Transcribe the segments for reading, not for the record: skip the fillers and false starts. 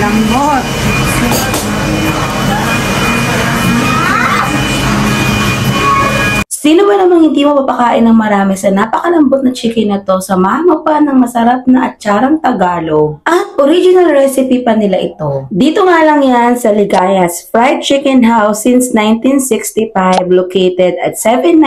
malambot. Sino ba namang hindi mapapakain ng marami sa napakalambot na chicken na to? Samahan mo pa ng masarap na atsarang Tagalog. At original recipe pa nila ito. Dito nga lang yan sa Ligayas Fried Chicken House since 1965, located at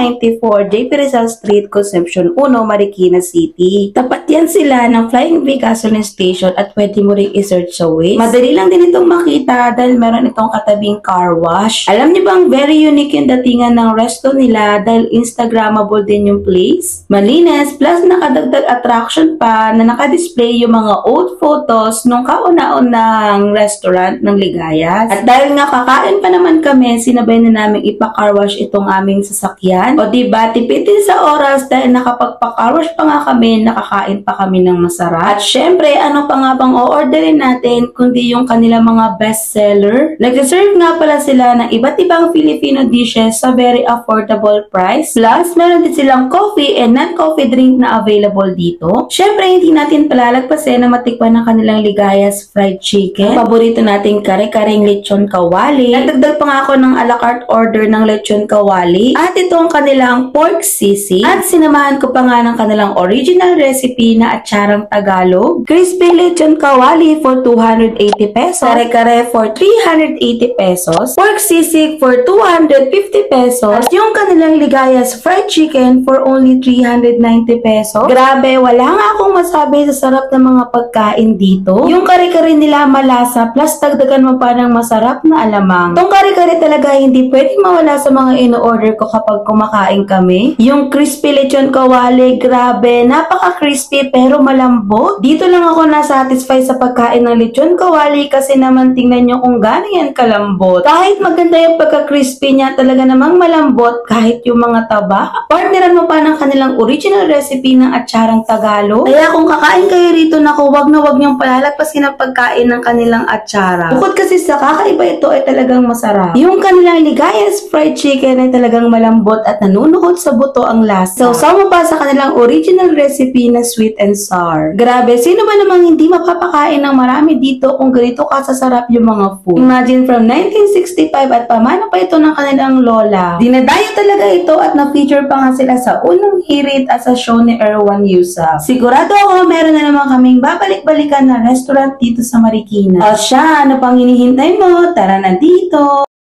794 JP Rizal Street, Concepcion 1, Marikina City. Tapat yan sila ng Flying V Gasoline Station at pwede mo rin i-search sa Waze. Madali lang din itong makita dahil meron itong katabing car wash. Alam niyo bang very unique yung datingan ng resto nila dahil Instagrammable din yung place. Malinis, plus nakadagdag attraction pa na nakadisplay yung mga old photos nung kauna-unang restaurant ng Ligayas. At dahil nga kakain pa naman kami, sinabay na namin ipa-carwash itong aming sasakyan. O diba, tipid din sa oras dahil nakapagpa-carwash pa nga kami, nakakain pa kami ng masarap. At syempre, ano pa nga bang o-orderin natin kundi yung kanilang mga bestseller. Nag-serve nga pala sila ng iba't ibang Filipino dishes sa very affordable price. Plus, meron din silang coffee and non-coffee drink na available dito. Syempre, hindi natin palalagpasin na matikman ng kanilang Ligayas Fried Chicken. Paborito nating kare-kareng lechon kawali. Nagdagdag pa nga ako ng a la carte order ng lechon kawali. At ito ang kanilang pork sisig. At sinamahan ko pa nga ng kanilang original recipe na atsarang Tagalog. Crispy lechon kawali for 280 pesos. Kare-kare for 380 pesos. Pork sisig for 250 pesos. At yung kanilang Ligayas Fried Chicken for only 390 pesos. Grabe, wala nga akong masabi sa sarap ng mga pagkain dito. Yung kare-kare nila malasa plus dagdagan mo pa ng masarap na alamang. Tong kare-kare talaga hindi pwedeng mawala sa mga ino-order ko kapag kumakain kami. Yung crispy lechon kawali, grabe, napaka-crispy pero malambot. Dito lang ako nasatisfy sa pagkain ng lechon kawali kasi naman tingnan nyo kung gaano yan kalambot. Kahit maganda yung pagka-crispy niya, talaga namang malambot kahit yung mga taba. Partneran mo pa ng kanilang original recipe ng atsarang Tagalog. Kaya kung kakain kayo rito, naku, wag na wag niyong palalagpasin ang pagkain ng kanilang atsara. Bukod kasi sa kakaiba, ito ay talagang masarap. Yung kanilang Ligayas Fried Chicken ay talagang malambot at nanunuhod sa buto ang lasa. So, sama pa sa kanilang original recipe na sweet and sour. Grabe, sino ba namang hindi mapapakain ng marami dito kung ganito kasasarap yung mga food? Imagine from 1965 at pamana pa ito ng kanilang lola. Dinadayo talaga ito at na-feature pa nga sila sa unang hirit at sa show ni Erwan Yusa. Sigurado ako meron na naman kaming babalik-balikan na restaurant dito sa Marikina. O siya, ano pang hinihintay mo? Tara na dito!